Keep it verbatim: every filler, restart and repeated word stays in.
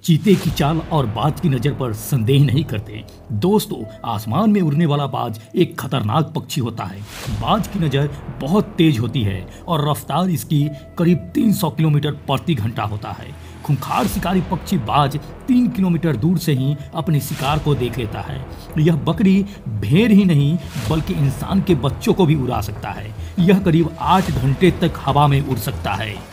चीते की चाल और बाज की नजर पर संदेह नहीं करते। दोस्तों, आसमान में उड़ने वाला बाज एक खतरनाक पक्षी होता है। बाज की नजर बहुत तेज होती है और रफ्तार इसकी करीब तीन सौ किलोमीटर प्रति घंटा होता है। खूंखार शिकारी पक्षी बाज तीन किलोमीटर दूर से ही अपने शिकार को देख लेता है। यह बकरी भेड़ ही नहीं बल्कि इंसान के बच्चों को भी उड़ा सकता है। यह करीब आठ घंटे तक हवा में उड़ सकता है।